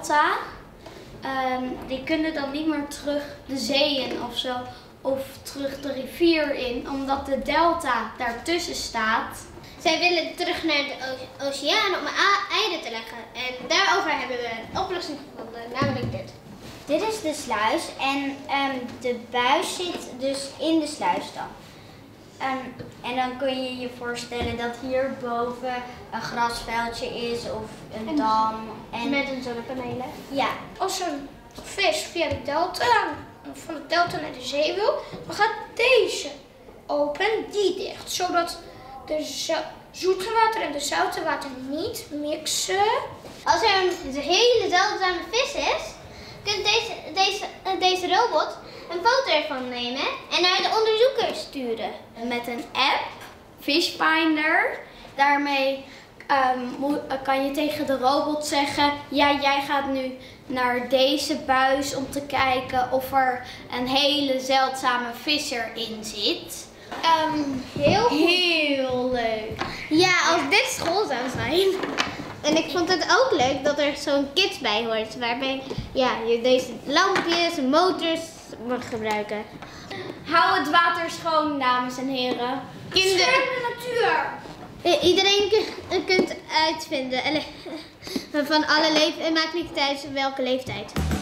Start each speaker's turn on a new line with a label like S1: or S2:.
S1: delta. Die kunnen dan niet meer terug de zee in of zo. Of terug de rivier in, omdat de delta daartussen staat.
S2: Zij willen terug naar de oceaan om eieren te leggen. En daarover hebben we een oplossing gevonden, namelijk dit.
S3: Dit is de sluis en de buis zit dus in de sluis dan. En dan kun je je voorstellen dat hierboven een grasveldje is of een dam. En
S2: Met een zonnepanelen.
S3: ja,
S4: Als een vis via de delta, van de delta naar de zee wil, dan gaat deze open, die dicht. Zodat de zoete water en de zoute water niet mixen.
S2: Als er een hele zeldzame vis is, kunt deze robot een foto ervan nemen en naar de onderzoeker sturen.
S1: Met een app, Fishfinder. Daarmee kan je tegen de robot zeggen, ja, jij gaat nu naar deze buis om te kijken of er een hele zeldzame vis erin zit. Heel leuk.
S2: Ja, als dit school zou zijn. En ik vond het ook leuk dat er zo'n kit bij hoort, waarbij je deze lampjes en motors mag gebruiken.
S1: Hou het water schoon, dames en heren.
S4: Bescherm de natuur.
S2: Iedereen kunt uitvinden van alle leeftijden, het maakt niet uit welke leeftijd.